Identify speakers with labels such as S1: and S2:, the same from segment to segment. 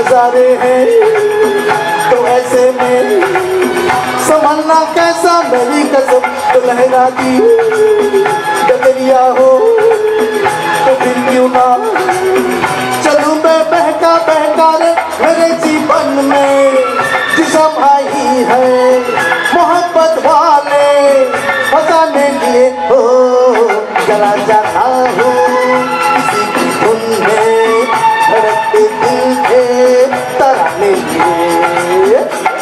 S1: नजारे हैं तो ऐसे में संभलना कैसा, मेरी कसम तो लहरा दी डगरिया हो तो फिर क्यों ना चलूं मैं बहका बहका रे मेरे जीवन में जिसम आई है मोहब्बत वाले फसाने लिए हो। चला जाता हूँ किसी की धुन में धड़कते दिल के तराने लिए।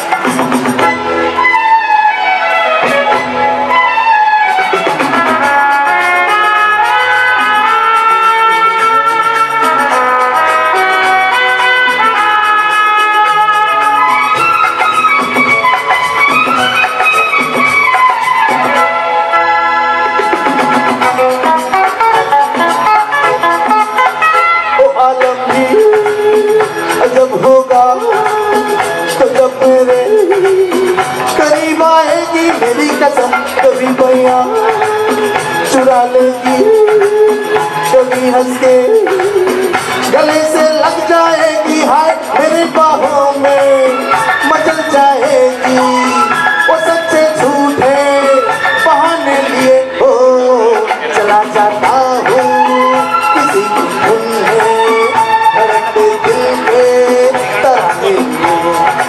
S1: जब होगा तो जब मेरे करीब आएगी मेरी कसम, कभी बैया चुरा लेगी, कभी हंस के गले से लग जाएगी, हाय मेरे बाहों में मचल जाएगी। वो सच्चे झूठे बहाने लिए हो चला जाता हूँ किसी की धुन में धड़कते दिल के तराने लिए।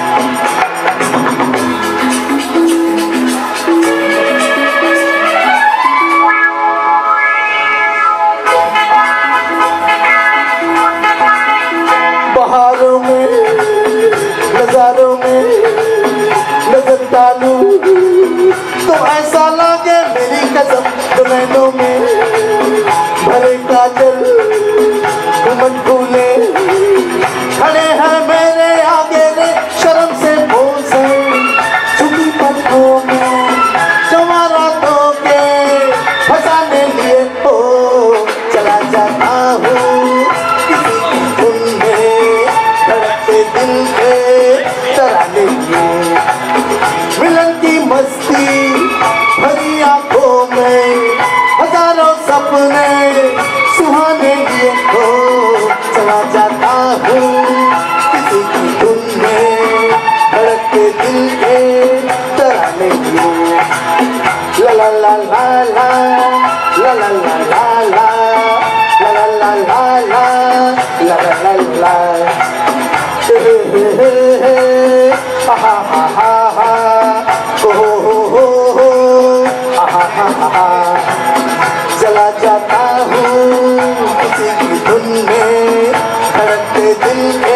S1: बहारों में नजारों में नजर डालूं तो ऐसा लगे मेरी कसम दुल्हनों में भरे काजल घुमट फूले खड़े हैं मेरे आगे रे शर्म से बोझे झुकी पलकों में जवारातों के फंसाने लिए हो चला जाता हूँ किसी की धुन में धड़कते दिल के तराने लिए। मिलन की मस्ती भरी आंखों में हजारों सपने सुहाने लिए हो चला जाता हूँ किसी की धुन में धड़कते दिल के तराने लिए। ला ला ला ला ला ला ला ला ला ला ला ला ला ला ला ला ला हा हा हा हा हो हो हा हा हा। चला जाता हूँ किसी की धुन में धड़कते दिल के